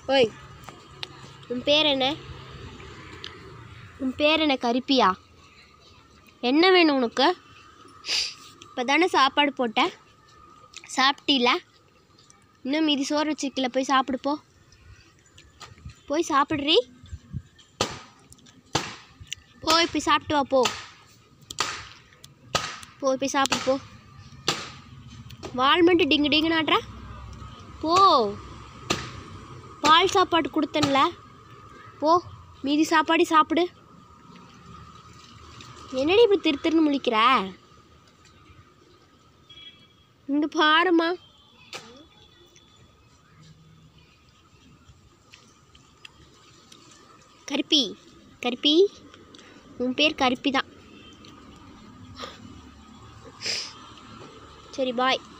ஓய், உன் பேர் என்ன? உன் பேர் என்ன? கருப்பியா? என்ன வேணும் உனக்கு? இப்போ தானே சாப்பாடு போட்டேன், சாப்பிட்டீல? இன்னும் மீதி சோறு வச்சுக்கல, போய் சாப்பிடு போ. போய் சாப்பிட்றீ, போய் போய் சாப்பிட்டு வா. போ போய் சாப்பிடு போ. வால் மட்டும் டிங்கு டிங்கு நாட்டுற. போ, பால் சாப்பாடு கொடுத்தன்ல, போ மீதி சாப்பாடு சாப்பிடு. என்னடி இப்படி திருன்னு முழிக்கிற? இங்க பாருமா. கருப்பி, கருப்பி, உன் பேர் கருப்பி தான். சரி, பாய்.